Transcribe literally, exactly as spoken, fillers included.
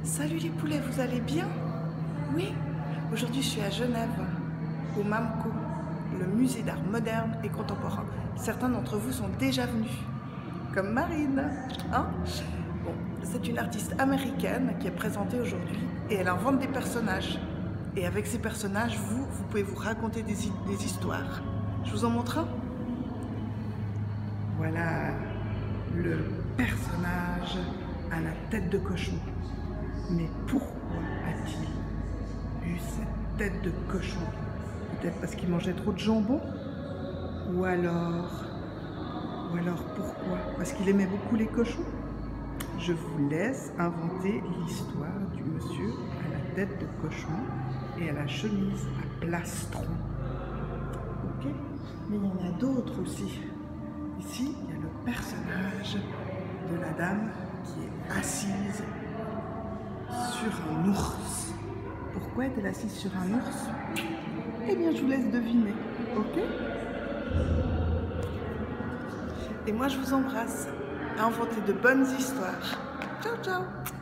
Salut les poulets, vous allez bien? Oui, aujourd'hui je suis à Genève, au MAMCO, le musée d'art moderne et contemporain. Certains d'entre vous sont déjà venus, comme Marine. Hein? Bon, c'est une artiste américaine qui est présentée aujourd'hui et elle invente des personnages. Et avec ces personnages, vous, vous pouvez vous raconter des, des histoires. Je vous en montre un? Voilà le personnage à la tête de cochon. Mais pourquoi a-t-il eu cette tête de cochon? Peut-être parce qu'il mangeait trop de jambon? Ou alors... Ou alors pourquoi? Parce qu'il aimait beaucoup les cochons? Je vous laisse inventer l'histoire du monsieur à la tête de cochon et à la chemise à plastron. Ok? Mais il y en a d'autres aussi. Ici, il y a le personnage de la dame qui est assise sur un ours. Pourquoi est-elle assise sur un ours? Eh bien, je vous laisse deviner, ok? Et moi, je vous embrasse. À inventer de bonnes histoires. Ciao, ciao!